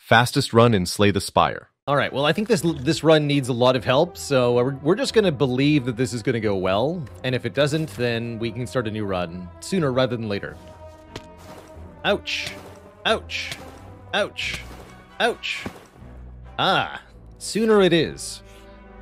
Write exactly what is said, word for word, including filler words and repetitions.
Fastest run in Slay the Spire. All right, well, I think this this run needs a lot of help, so we're, we're just going to believe that this is going to go well, and if it doesn't, then we can start a new run sooner rather than later. Ouch. Ouch. Ouch. Ouch. Ah, sooner it is.